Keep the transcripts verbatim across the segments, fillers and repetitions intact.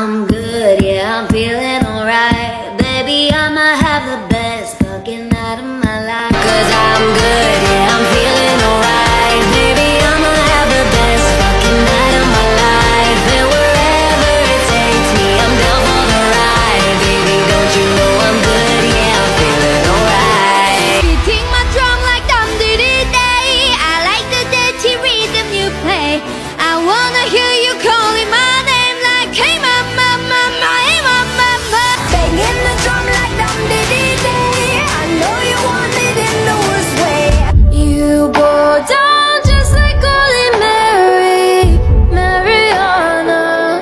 I'm good, yeah, I'm feeling alright. Baby, I'ma have the best fucking night of my life. Cause I'm good, yeah, I'm feeling alright. Baby, I'ma have the best fucking night of my life. And wherever it takes me, I'm down for the ride. Baby, don't you know I'm good, yeah, I'm feeling alright. Beating my drum like dum dee dee day. I like the dirty rhythm you play. I wanna hear you calling my name like, hey mama, mama, hey mama, mama. Banging the drum like dum dee dee day. I know you want it in the worst way. You go down just like Holy Mary, Mariana,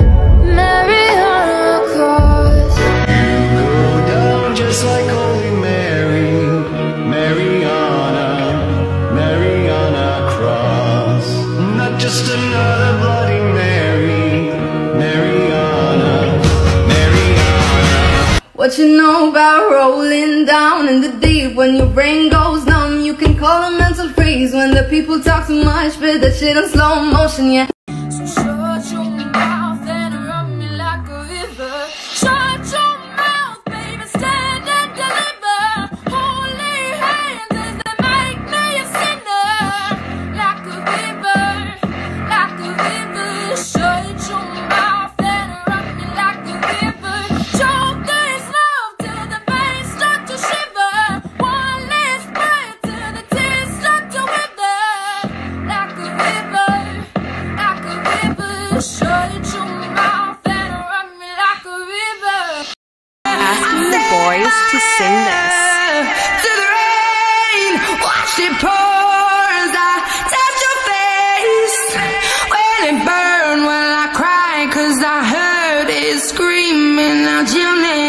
Mariana Cross. You go down just like Holy Mary, Mariana, Mariana Cross. Not just another Bloody Mary, Mariana, Mariana. What you know about rolling down in the deep? When your brain goes numb, you can call a mental freeze. When the people talk too much, but that shit in slow motion, yeah. So shut your mouth and run me like a river. Shut your mouth, baby, stand and deliver. Holy hands as they make me a sinner. Like a river, like a river. Shut your mouth and run me like a river. Choke this love till the veins start to shiver. One last breath till the tears start to wither. Like a river, like a river. Shut your mouth and run me like a river. Asking the boys to sing this. To the rain, watch it pour as I touch your face. When it burn, while I cry, cause I heard it screaming out your name.